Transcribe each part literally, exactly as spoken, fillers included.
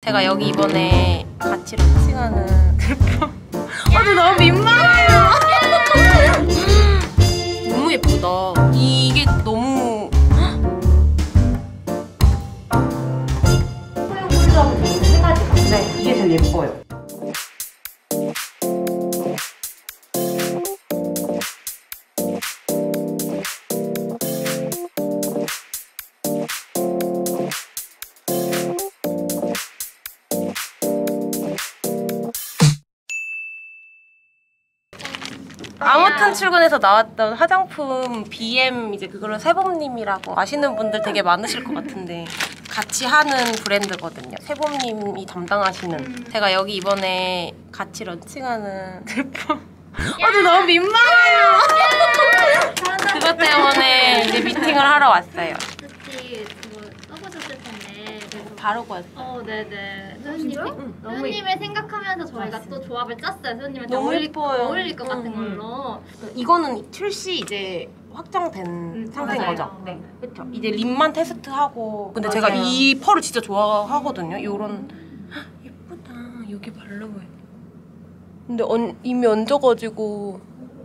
제가 여기 이번에 같이 런칭하는 제품. 아, 근데 너무 민망해요. 너무 예쁘다. 이게 너무 소형 꿀조합은 세 가지가. 네, 이게 제일 예뻐요. 아무튼 출근해서 나왔던 화장품 비엠 이제 그걸로 세범님이라고 아시는 분들 되게 많으실 것 같은데 같이 하는 브랜드거든요. 세범님이 담당하시는. 제가 여기 이번에 같이 런칭하는 제품. 아, 근데 너무 민망해요. 그것 때문에 이제 미팅을 하러 왔어요. 그치, 그거 써보셨을 텐데. 그래서 바르고 왔어요. 어, 네네. 소연님이 응, 소연님을 생각하면서 저희가 또 조합을 짰어요. 소연님한테 너무 어울릴, 예뻐요. 어울릴 것 같은 응, 걸로. 이거는 출시 이제 확정된 음, 상태인 맞아요. 거죠? 네. 그렇죠. 이제 립만 테스트하고. 근데 맞아요. 제가 이 펄을 진짜 좋아하거든요. 요런 헉, 예쁘다. 여기 발라봐요. 근데 언, 이미 얹어가지고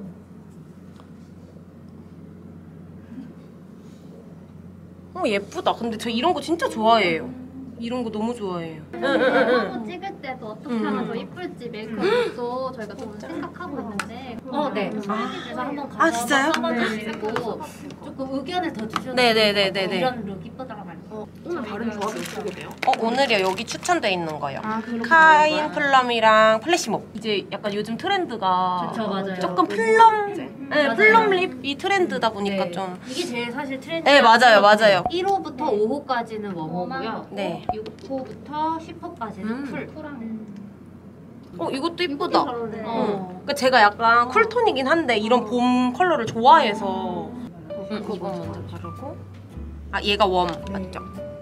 어 예쁘다. 근데 저 이런 거 진짜 좋아해요. 이런 거 너무 좋아해요. 한번 찍을 때도 어떻게 응, 하면 응. 더 이쁠지 메이크업도 저희가 좀 생각하고 있는데. 어, 네. 소연님께서 한번 아, 진짜요? 써봐주시고 조금 의견을 더 주셔도 네네네네네. 이런 룩 이쁘다고 말고. 어, 오늘 바른 조합이 어떻게 돼요? 어 오늘이요. 여기 추천돼 있는 거요. 아, 그렇구나. 카인 플럼이랑 플래시몹. 이제 약간 요즘 트렌드가 그쵸, 맞아요. 조금 플럼, 네, 맞아요. 플럼 립이 트렌드다 보니까 네. 좀. 이게 제일 사실 트렌드. 네, 맞아요, 맞아요. 일 호부터 오 호까지는 웜호고요. 네. 육 호부터 십 호까지는 음. 쿨. 쿨한. 어 이것도 이쁘다. 어. 그러니까 제가 약간 쿨톤이긴 한데 이런 봄 컬러를 좋아해서. 음, 이거 먼저 바르고. 아 얘가 웜 맞죠?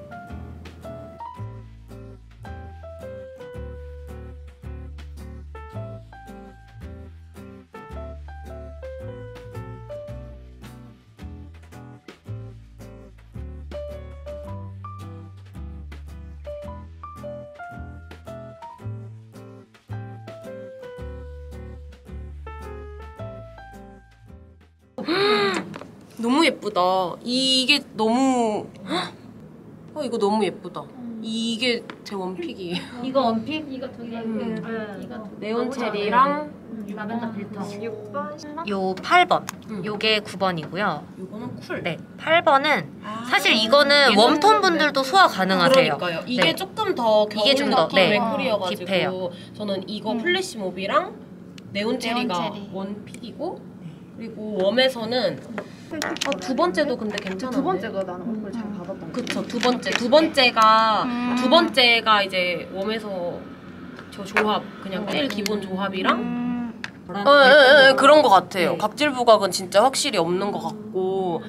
너무 예쁘다. 이게 너무 어 이거 너무 예쁘다. 이게 제 원픽이에요. 이거 원픽? 이거 저기 음. 네. 이거 네온 체리랑 라벤더 필터. 육 번. 요 팔 번, 음. 요게 구 번이고요. 이거는 쿨. 네, 팔 번은 아, 사실 이거는 얘는- 원 톤 분들도 소화 가능하세요. 그러니까요. 이게 네. 조금 더 겨울 이게 좀 더, 느낌의 네. 쿨이어가지고 딥해요. 저는 이거 플래시몹이랑 네온 체리가 체리. 원픽이고 그리고 웜에서는 아, 두 번째도 근데 괜찮은데. 두 번째가 나는 얼굴 잘 받았던 거. 그쵸. 두 번째. 두 번째가 두 번째가 이제 웜에서 저 조합 그냥 제일 기본 조합이랑 어, 예, 예, 그런 것 같아요. 네. 각질 부각은 진짜 확실히 없는 것 같고.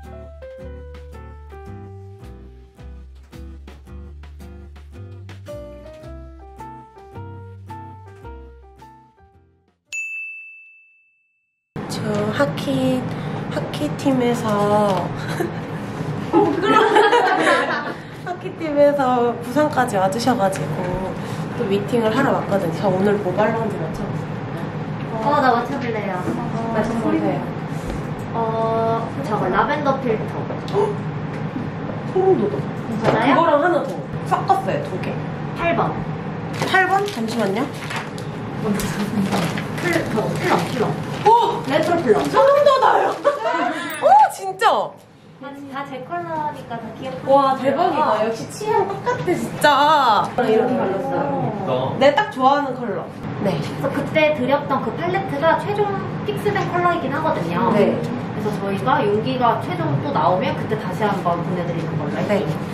저 하키 하키 팀에서 하키 팀에서 부산까지 와주셔가지고 또 미팅을 하러 왔거든요. 저 오늘 뭐 발랐는지 맞춰보세요. 어, 나 맞춰볼래요. 맞춰보세요. 어, 저거 라벤더 필터. 소름 돋아. 괜찮아요? 그거랑 하나 더 섞었어요, 두 개. 팔 번. 팔 번? 잠시만요. 플, 저거 플럼, 플럼. 오! 레트로 플럼. 소름 돋아요. 오, 진짜. 다 제 컬러니까 다 귀엽고. 와, 대박이다. 역시 취향 똑같아, 진짜. 이렇게 발랐어요. 내 딱 좋아하는 컬러. 네. 그래서 그때 드렸던 그 팔레트가 최종 픽스된 컬러이긴 하거든요. 네. 그래서 저희가 용기가 최종 또 나오면 그때 다시 한번 보내드리는 걸로 할게요. 네.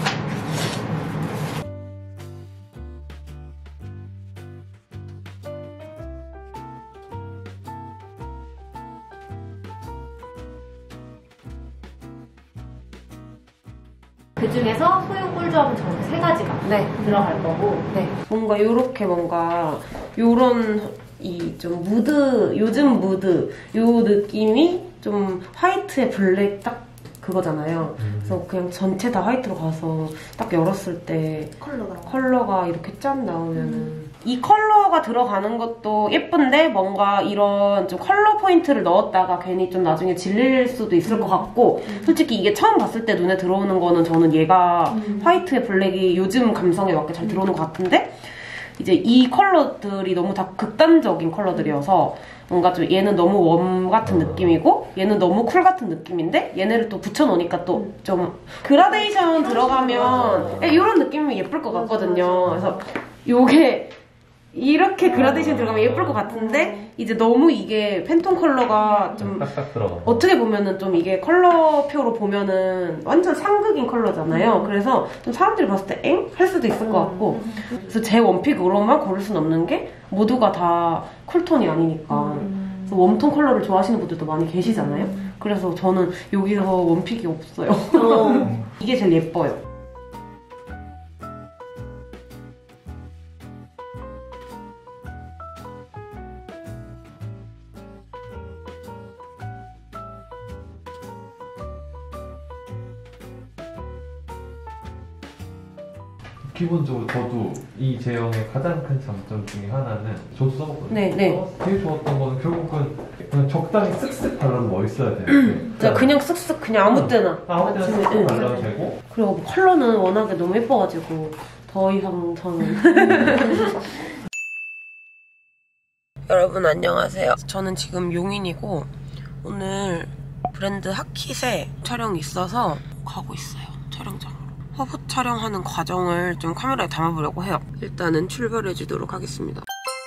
그 중에서 소유 꿀조합은 전부 세 가지가 네. 들어갈 거고. 네. 뭔가 요렇게 뭔가 요런 이 좀 무드, 요즘 무드 요 느낌이 좀 화이트에 블랙 딱 그거잖아요. 그래서 그냥 전체 다 화이트로 가서 딱 열었을 때 컬러가 컬러가 이렇게 짠 나오면은 음. 이 컬러가 들어가는 것도 예쁜데 뭔가 이런 좀 컬러 포인트를 넣었다가 괜히 좀 나중에 질릴 수도 있을 음. 것 같고 음. 솔직히 이게 처음 봤을 때 눈에 들어오는 거는 저는 얘가 음. 화이트에 블랙이 요즘 감성에 맞게 잘 들어오는 것 같은데 이제 이 컬러들이 너무 다 극단적인 컬러들이어서 뭔가 좀 얘는 너무 웜 같은 느낌이고 얘는 너무 쿨 같은 느낌인데 얘네를 또 붙여놓으니까 또 좀 그라데이션 들어가면 이런 느낌이 예쁠 것 같거든요. 그래서 요게 이렇게 그라데이션 들어가면 예쁠 것 같은데 이제 너무 이게 팬톤 컬러가 좀 딱딱 들어가. 어떻게 보면은 좀 이게 컬러표로 보면은 완전 상극인 컬러잖아요. 그래서 좀 사람들이 봤을 때 엥? 할 수도 있을 것 같고 그래서 제 원픽으로만 고를 수는 없는 게 모두가 다 쿨톤이 아니니까 그래서 웜톤 컬러를 좋아하시는 분들도 많이 계시잖아요. 그래서 저는 여기서 원픽이 없어요. 이게 제일 예뻐요. 기본적으로 저도 이 제형의 가장 큰 장점 중에 하나는 저도 써봤거든요. 네, 네. 제일 좋았던 거는 결국은 그냥 적당히 쓱쓱 발라도 멋있어야 되는데 진짜 그냥 쓱쓱 그냥 아무 때나 아무 때나 쓱쓱 응. 발라도 되고 그리고 뭐 컬러는 워낙에 너무 예뻐가지고 더 이상 저는 여러분 안녕하세요. 저는 지금 용인이고 오늘 브랜드 하킷에 촬영이 있어서 가고 있어요. 촬영장으로. 화보 촬영하는 과정을 좀 카메라에 담아보려고 해요. 일단은 출발해 주도록 하겠습니다.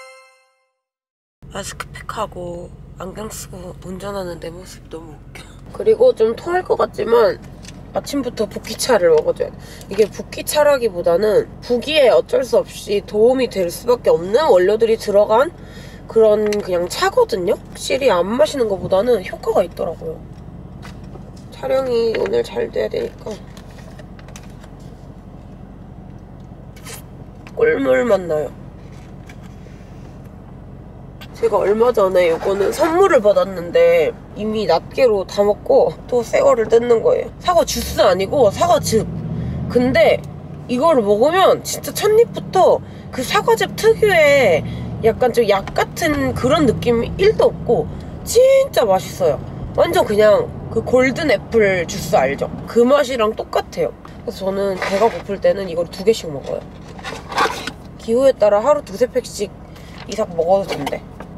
마스크팩하고 안경 쓰고 운전하는 내 모습 너무 웃겨. 그리고 좀 토할 것 같지만 아침부터 붓기차를 먹어줘야 돼. 이게 붓기차라기보다는 붓기에 어쩔 수 없이 도움이 될 수밖에 없는 원료들이 들어간 그런 그냥 차거든요? 확실히 안 마시는 것보다는 효과가 있더라고요. 촬영이 오늘 잘 돼야 되니까 꿀물 맛 나요. 제가 얼마 전에 이거는 선물을 받았는데 이미 낱개로 다 먹고 또 새 거를 뜯는 거예요. 사과 주스 아니고 사과즙. 근데 이거를 먹으면 진짜 첫입부터 그 사과즙 특유의 약간 좀 약 같은 그런 느낌이 일도 없고 진짜 맛있어요. 완전 그냥 그 골든 애플 주스 알죠? 그 맛이랑 똑같아요. 그래서 저는 배가 고플 때는 이걸 두 개씩 먹어요. 기호에 따라 하루 두세 팩씩 이상 먹어도 된대.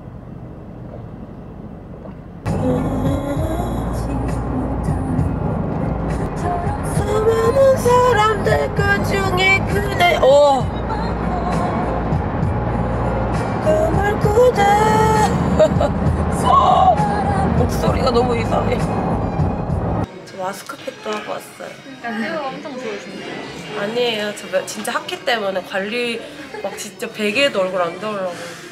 수많은 사람들 그 중에 그대 어 그말 그대 목소리가 너무 이상해. 저 마스크팩도 하고 왔어요. 그러니까 새우 엄청 좋으신데요? 아니에요. 저 진짜 하키 때문에 관리 막 진짜 베개에도 얼굴 안 닿으려고.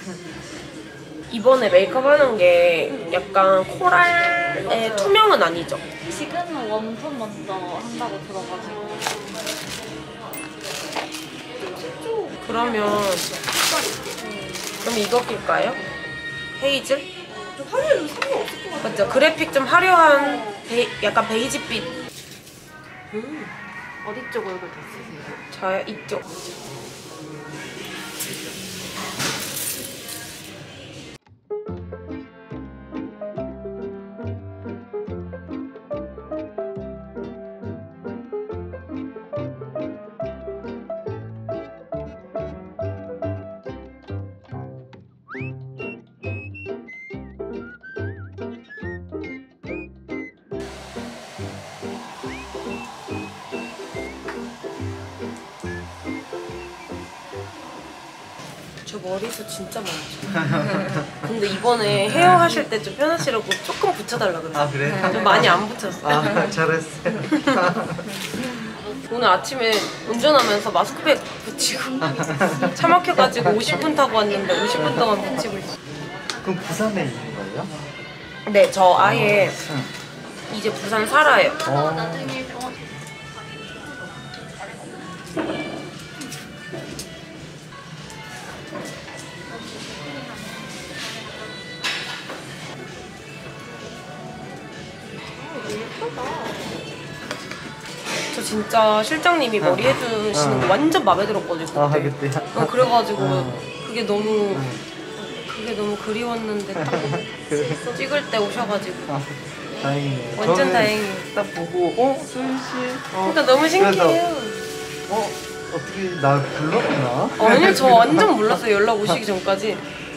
이번에 메이크업 하는 게 약간 코랄의 투명은 아니죠? 지금은 웜톤 먼저 한다고 들어가지고. 그러면 그럼 이거 낄까요? 헤이즐? 화려해도 상관없을 것 같아요. 맞죠? 그래픽 좀 화려한 베, 약간 베이지빛. 음. 어디 쪽 얼굴 다 쓰세요? 저요? 이쪽. 저 머리숱 진짜 많죠. 근데 이번에 헤어 하실 때 좀 편하시라고 조금 붙여달라 그랬어요. 아 그래? 좀 많이 안 붙였어요. 아 잘했어요. 오늘 아침에 운전하면서 마스크팩 붙이고 차 막혀가지고 오십 분 타고 왔는데 오십 분 동안 붙이고 있어요. 그럼 부산에 있는 거예요? 네, 저 아예 이제 부산 살아요. 어. 나중에 어, 예쁘다. 진짜 실장님이 머리 해주시는 거 완전 마음에 들었거든요. 아 그때. 그때. 어, 그래가지고 어. 그게 너무 그게 너무 그리웠는데 딱 그래. 찍을 때 오셔가지고 아, 다행이네요. 완전 저는 다행이에요. 딱 보고 어 수윤 씨. 어, 그러니까 너무 신기해요. 어 어떻게 나 불렀구나. 아니요, 저 완전 몰랐어요. 연락 오시기 전까지.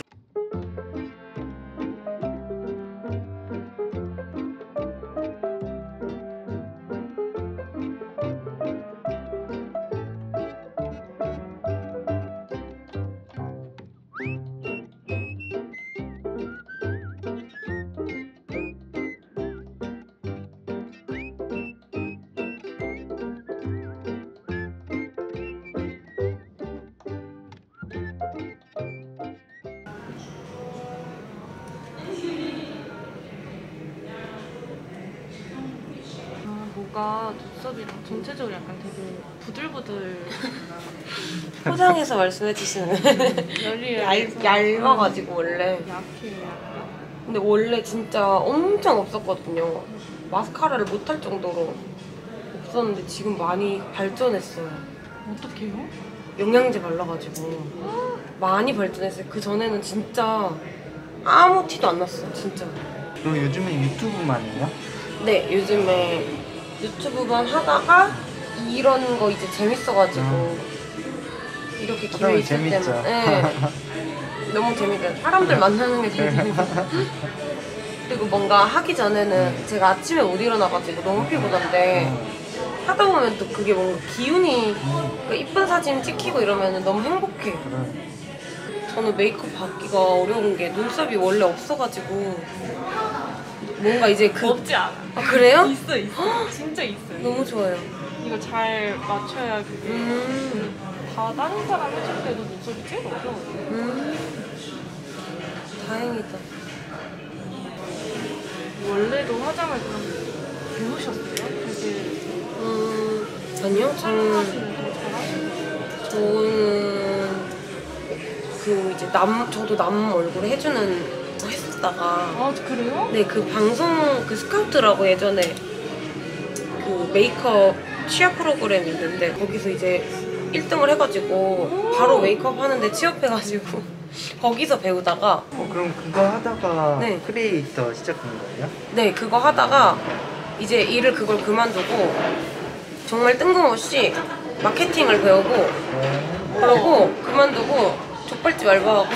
뭔가 눈썹이 전체적으로 약간 되게 부들부들 포장해서 말씀해주시는 열이 얇, 얇아가지고 원래. 약해요 약간. 근데 원래 진짜 엄청 없었거든요. 마스카라를 못할 정도로 없었는데 지금 많이 발전했어요. 어떡해요? 영양제 발라가지고 많이 발전했어요. 그 전에는 진짜 아무 티도 안 났어요, 진짜. 그럼 요즘엔 유튜브만 해요? 네, 요즘에 유튜브만 하다가 이런 거 이제 재밌어가지고 이렇게 기회 하다가 있을 재밌죠. 때는 네, 너무 재밌어요. 사람들 만나는 게 제일 재밌어요. 그리고 뭔가 하기 전에는 제가 아침에 못 일어나가지고 너무 피곤한데 하다 보면 또 그게 뭔가 기운이 그러니까 이쁜 사진 찍히고 이러면 너무 행복해. 그래. 저는 메이크업 받기가 어려운 게 눈썹이 원래 없어가지고 뭔가 이제 그 없지 않아. 아, 그래요? 있어 있어. 진짜 있어요. 너무 좋아요. 이거 잘 맞춰야 그게 음, 다 다른 사람 해줄 때도 눈썹이 제일 어려워요. 음, 다행이다. 원래도 화장을 그럼 배우셨어요? 되게 음, 아니요, 저는 촬영하시는 거 잘하시는 저는 그 이제 남 저도 남 얼굴에 해주는 거 했었다가 아 그래요? 네, 그 방송 그 스카우트라고 예전에 그 메이크업 취업 프로그램이 있는데 거기서 이제 일 등을 해가지고 바로 메이크업 하는데 취업해가지고 거기서 배우다가 어 그럼 그거 하다가 네. 크리에이터 시작한 거예요? 네, 그거 하다가 이제 일을 그걸 그만두고 정말 뜬금없이 마케팅을 배우고 그러고 그만두고 족발집 알바하고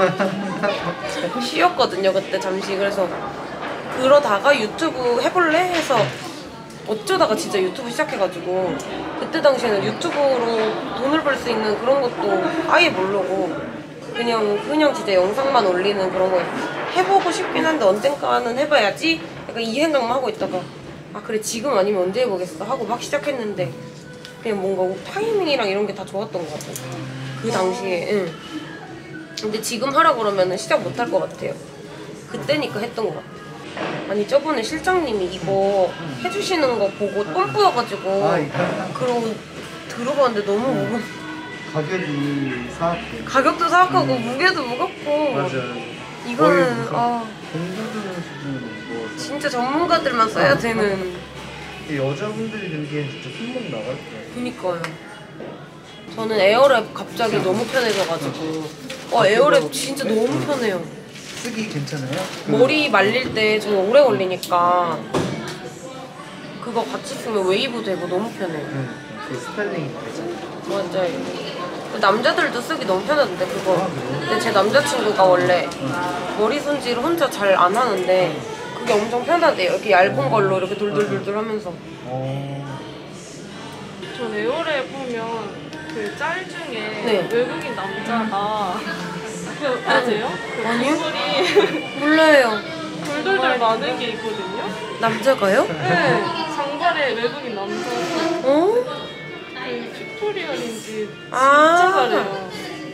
쉬었거든요, 그때 잠시. 그래서 그러다가 유튜브 해볼래? 해서 어쩌다가 진짜 유튜브 시작해가지고 그때 당시에는 유튜브로 돈을 벌 수 있는 그런 것도 아예 모르고 그냥 그냥 진짜 영상만 올리는 그런 거 해보고 싶긴 한데 언젠가는 해봐야지 약간 이 생각만 하고 있다가 아 그래 지금 아니면 언제 해보겠어 하고 막 시작했는데 그냥 뭔가 타이밍이랑 이런 게 다 좋았던 것 같아요, 그 당시에. 응. 근데 지금 하라고 그러면 시작 못 할 것 같아요. 그때니까 했던 것 같아요. 아니 저번에 실장님이 이거 해주시는 거 보고 뽐뿌여가지고 아 이거 그러고 들어봤는데 너무 무거 가격이 사악해. 가격도 사악하고 무게도 무겁고 맞아. 이거는 아 공부들은 수준으로 무거워서. 진짜 전문가들만 써야 되는. 여자분들이 들기엔 진짜 손목 나갈 거예요. 그니까요. 저는 에어랩 갑자기 너무 편해져가지고 어 에어랩 진짜 너무 편해요. 쓰기 괜찮아요? 그 머리 말릴 때 정말 오래 걸리니까 그거 같이 쓰면 웨이브 되고 너무 편해요. 그, 그 스타일링이 되잖아요. 맞아요. 남자들도 쓰기 너무 편하던데 그거. 근데 제 남자친구가 원래 머리 손질 혼자 잘 안 하는데 그게 엄청 편하대요. 이렇게 얇은 걸로 이렇게 돌돌돌돌 하면서. 어... 전 에어랩 보면 그 짤 중에 네. 외국인 남자가 그 아세요? 그 아니요? 목소리 몰라요. 돌돌돌 많은 게 있거든요? 남자가요? 네. 장발의 외국인 남자 어? 그 튜토리얼인지 진짜 아. 잘해요.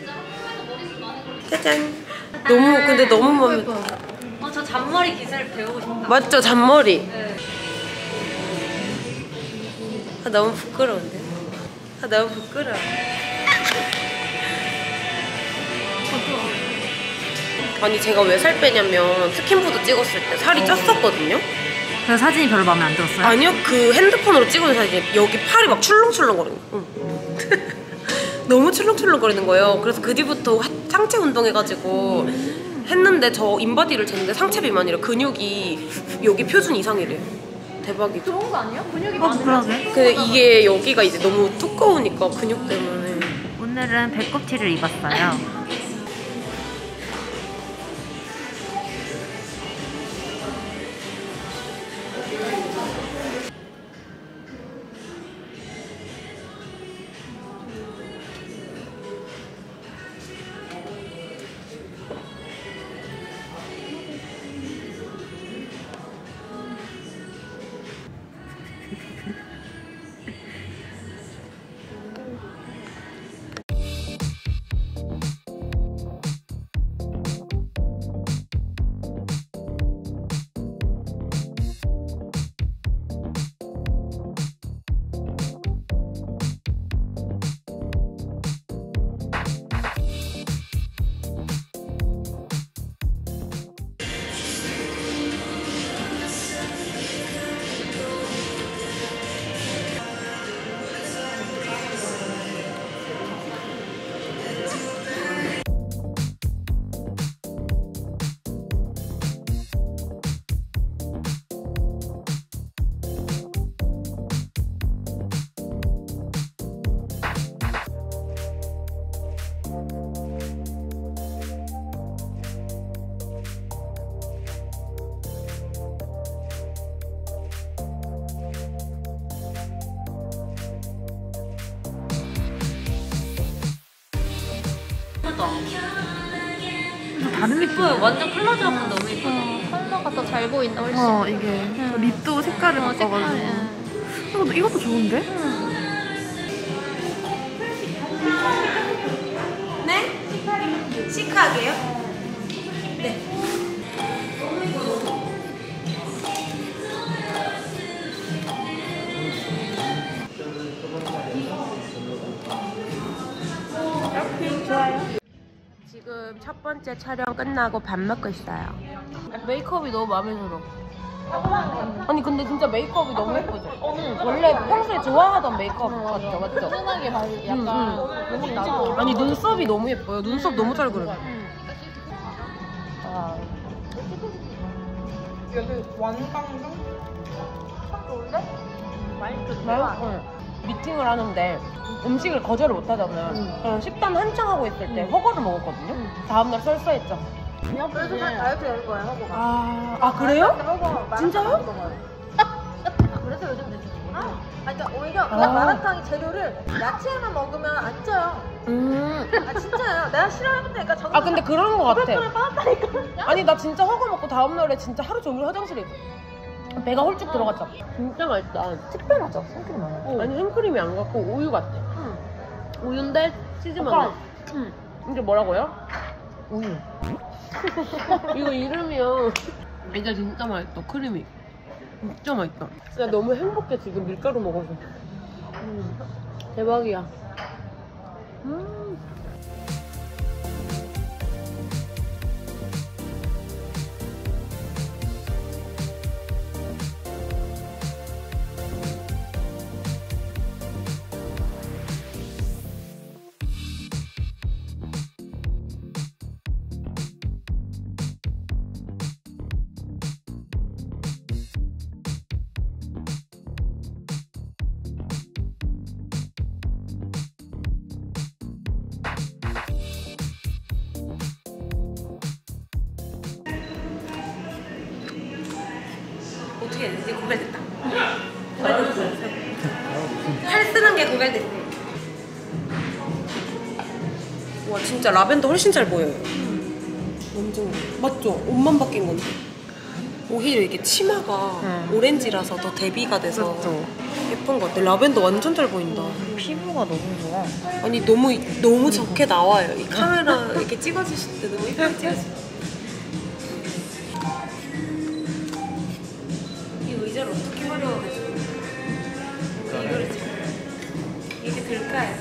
짜잔. 너무 근데 너무 마음에 들어. 어, 저 잔머리 기술 배우고 싶다. 맞죠? 잔머리. 네. 아, 너무 부끄러운데? 아, 너무 부끄러워. 아니 제가 왜 살 빼냐면 스킨푸드 찍었을 때 살이 쪘었거든요? 그래서 사진이 별로 마음에 안 들었어요? 아니요, 그 핸드폰으로 찍은 사진 여기 팔이 막 출렁출렁거리는 거. 응. 너무 출렁출렁거리는 거예요. 그래서 그 뒤부터 하- 상체 운동해가지고 했는데 저 인바디를 쟀는데 상체 비만이라 근육이 여기 표준 이상이래요. 대박이죠. 좋은 거 아니에요? 근육이 어, 많으면. 그러게. 근데 이게 여기가 이제 너무 두꺼우니까 근육 때문에. 오늘은 배꼽 티를 입었어요. 다른 예뻐요. 완전 클로즈업은 너무 예뻐. 컬러가 더 잘 보인다 훨씬. 어, 이게 립도 색깔을 어, 색깔이, 바꿔가지고. 응. 이것도, 이것도 좋은데? 네? 시크하게요? 네. 지금 첫 번째 촬영 끝나고 밥 먹고 있어요. 메이크업이 너무 마음에 들어. 아니 근데 진짜 메이크업이 너무 예쁘죠? 원래 평소에 좋아하던 메이크업 같죠? 맞죠? 편하게 바르기 약간 너무 나도. 아니 눈썹이 너무 예뻐요. 눈썹 너무 잘 그려요. 아. 여기 완방송? 응. 미팅을 하는데 음식을 거절을 못 하잖아요. 그래서 식단 한창 하고 있을 때 허거를 먹었거든요. 다음날 썰싸했죠. 그래서 다이어트 되는 거야, 허거가. 아, 아 그래요? 허거 진짜요? 그래서 요즘 드시는구나. 아, 그러니까 오히려 그 아. 마라탕 재료를 야채만 먹으면 안 쪄요. 음. 아 진짜요. 내가 싫어하니까 정말. 아 근데 그런 거 같아. 빠졌다니까. 아니 나 진짜 허거 먹고 다음날에 진짜 하루 종일 화장실에 있어. 배가 홀쭉 들어갔죠. 진짜 맛있다. 특별하죠? 생크림 많아요. 아니 생크림이 안 갖고 우유 같아. 응. 우유인데 치즈만 오빠. 넣어. 응. 이게 뭐라고요? 우유. 이거 이름이요. 이제 진짜 맛있다. 크림이. 진짜 맛있다. 진짜 너무 행복해 지금 밀가루 먹어서. 음. 대박이야. 음. 어떻게 해야 되지? 고갈됐다. 고갈됐어. 팔 쓰는 게 고갈됐어. 와 진짜 라벤더 훨씬 잘 보여요. 완전 맞죠? 옷만 바뀐 건데. 오히려 이게 치마가 응. 오렌지라서 더 대비가 돼서 그렇죠. 예쁜 것 같아. 라벤더 완전 잘 보인다. 피부가 너무 좋아. 아니 너무 너무 좋게 나와요. 이 카메라 이렇게 찍어주실 때 너무 예쁘게 찍으시죠. 이 의자를 어떻게 활용하겠어? 이거를 지금 이게 될까요?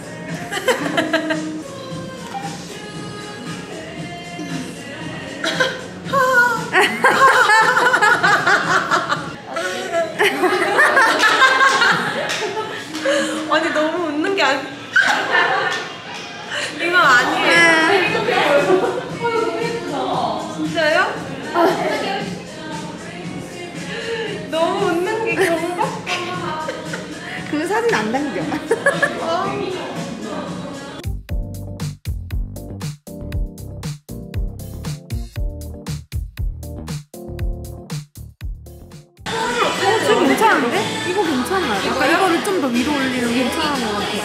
괜찮은데? 이거 괜찮아요. 약간 이거요? 이거를 좀 더 위로 올리면 괜찮은 것 같아요.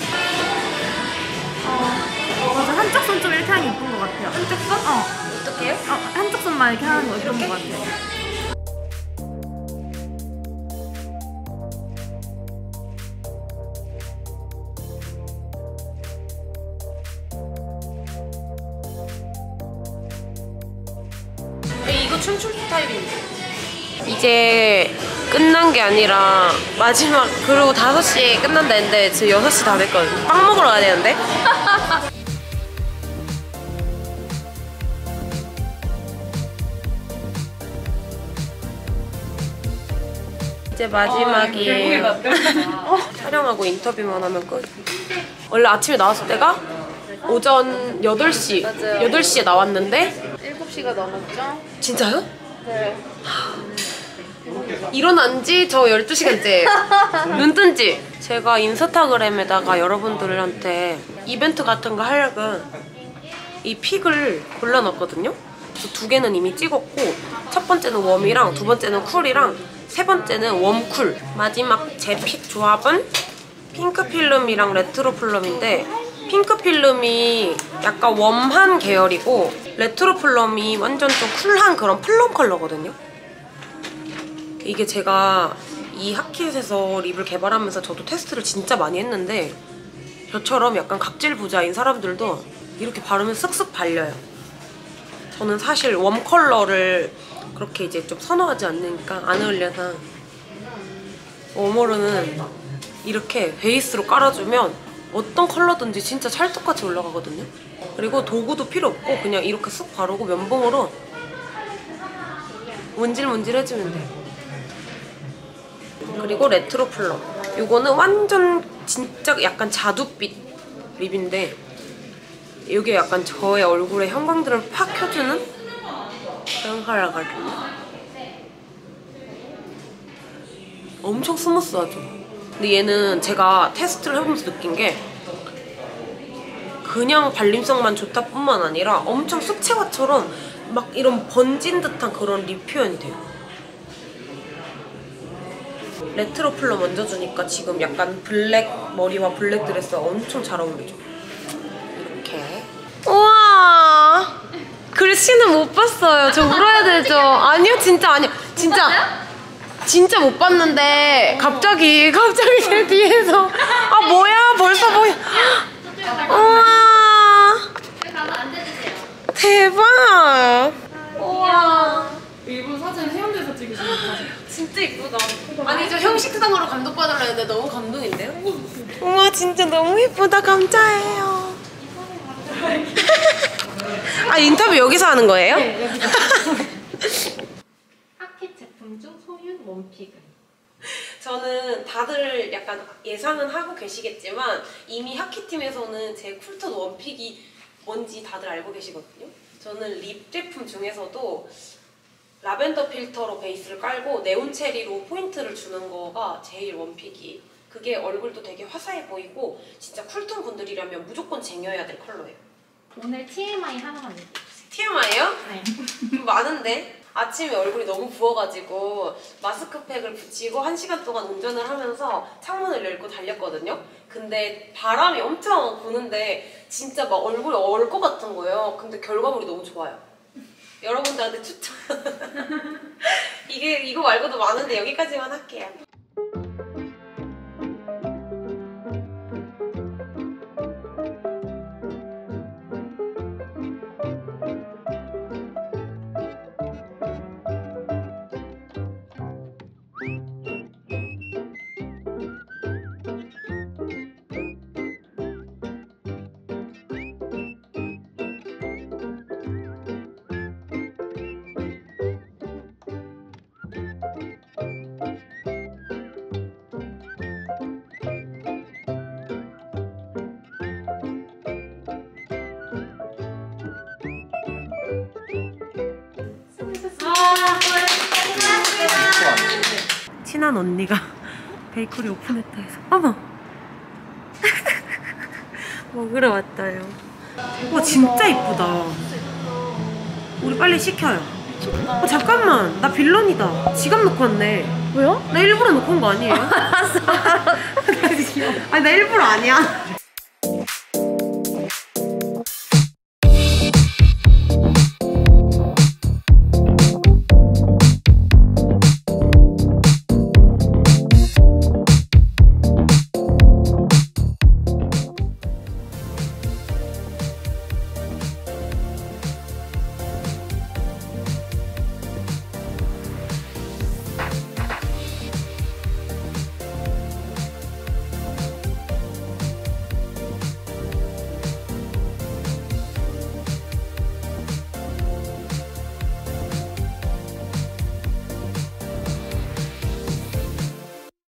어, 맞아. 한쪽 손 좀 이렇게 하는 게 예쁜 것 같아요. 한쪽 손? 어, 어떡해요? 어 한쪽 손만 이렇게 하는 거 예쁜 것 같아요. 이거 춤출 타입인데. 이제 끝난 게 아니라 마지막 그리고 다섯 시에 끝난다 했는데 지금 여섯 시 다 됐거든요. 빵 먹으러 가야 되는데. 이제 마지막이에요. 어, 촬영하고 인터뷰만 하면 끝. 원래 아침에 나왔을 때가 오전 여덟 시, 여덟 시에 나왔는데 일곱 시가 넘었죠? 진짜요? 네. 일어난 지 저 열두 시간째예요. 눈 뜬 지. 제가 인스타그램에다가 여러분들한테 이벤트 같은 거 하려고 이 픽을 골라놨거든요. 그래서 두 개는 이미 찍었고 첫 번째는 웜이랑 두 번째는 쿨이랑 세 번째는 웜쿨. 마지막 제 픽 조합은 핑크 필름이랑 레트로 필름인데 핑크 필름이 약간 웜한 계열이고 레트로 필름이 완전 좀 쿨한 그런 플럼 컬러거든요. 이게 제가 이 핫킷에서 립을 개발하면서 저도 테스트를 진짜 많이 했는데 저처럼 약간 각질 부자인 사람들도 이렇게 바르면 쓱쓱 발려요. 저는 사실 웜 컬러를 그렇게 이제 좀 선호하지 않으니까 안 어울려서 웜으로는 이렇게 베이스로 깔아주면 어떤 컬러든지 진짜 찰떡같이 올라가거든요. 그리고 도구도 필요 없고 그냥 이렇게 쓱 바르고 면봉으로 문질문질 해주면 돼요. 그리고 레트로 플럼. 이거는 완전 진짜 약간 자두빛 립인데 이게 약간 저의 얼굴에 형광들을 팍 켜주는 그런 컬러거든요. 엄청 스무스하죠? 근데 얘는 제가 테스트를 해보면서 느낀 게 그냥 발림성만 좋다 뿐만 아니라 엄청 쑥채화처럼 막 이런 번진 듯한 그런 립 표현이 돼요. 레트로 플럼 얹어주니까 지금 약간 블랙 머리와 블랙 드레스가 엄청 잘 어울리죠? 이렇게. 우와! 글씨는 못 봤어요. 저 울어야 되죠? 아니요, 진짜 아니요. 진짜. 진짜 못 봤는데 갑자기 갑자기 제 뒤에서 아 뭐야 벌써 뭐야. 우와. 대박. 우와. 일본 사진 해운대에서 찍으신 거 진짜 이쁘다. 아니 저 형식상으로 감독받으려 했는데 너무 감동인데요? 우와 진짜 너무 예쁘다. 감사해요. 아 인터뷰 여기서 하는 거예요? 네, 여기서. 핫킷 제품 중 소윤 원픽을. 저는 다들 약간 예상은 하고 계시겠지만 이미 핫킷팀에서는 제 쿨톤 원픽이 뭔지 다들 알고 계시거든요. 저는 립 제품 중에서도 라벤더 필터로 베이스를 깔고 네온 체리로 포인트를 주는 거가 제일 원픽이. 그게 얼굴도 되게 화사해 보이고 진짜 쿨톤 분들이라면 무조건 쟁여야 될 컬러예요. 오늘 티엠아이 하나만 얘기해주세요. 티엠아이요? 네. 좀 많은데? 아침에 얼굴이 너무 부어가지고 마스크팩을 붙이고 한 시간 동안 운전을 하면서 창문을 열고 달렸거든요? 근데 바람이 엄청 부는데 진짜 막 얼굴이 얼 것 같은 거예요. 근데 결과물이 너무 좋아요. 여러분들한테 추천. 이게 이거 말고도 많은데 여기까지만 할게요. 친한 언니가 베이커리 오픈했다 해서 어머 먹으러 왔어요. 와 진짜 이쁘다. 우리 빨리 시켜요. 어, 잠깐만 나 빌런이다. 지갑 놓고 왔네. 왜요? 나 일부러 놓고 온 거 아니에요? 아니 나 일부러 아니야.